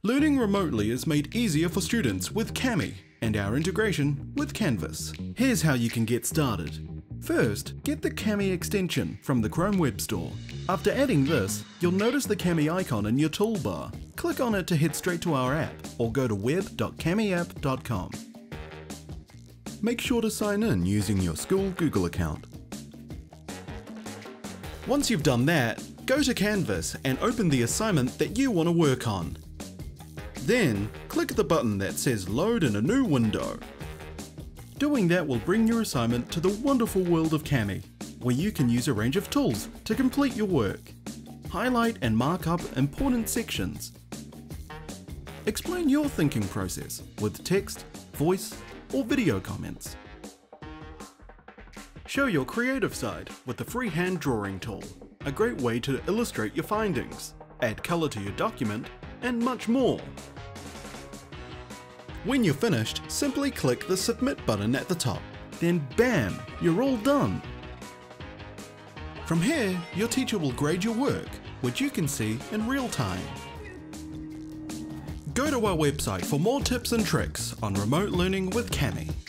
Learning remotely is made easier for students with Kami and our integration with Canvas. Here's how you can get started. First, get the Kami extension from the Chrome Web Store. After adding this, you'll notice the Kami icon in your toolbar. Click on it to head straight to our app, or go to web.kamiapp.com. Make sure to sign in using your school Google account. Once you've done that, go to Canvas and open the assignment that you want to work on. Then, click the button that says Load in a new window. Doing that will bring your assignment to the wonderful world of Kami, where you can use a range of tools to complete your work. Highlight and mark up important sections. Explain your thinking process with text, voice, or video comments. Show your creative side with the freehand drawing tool, a great way to illustrate your findings, add color to your document, and much more. When you're finished, simply click the Submit button at the top. Then bam, you're all done. From here, your teacher will grade your work, which you can see in real time. Go to our website for more tips and tricks on remote learning with Kami.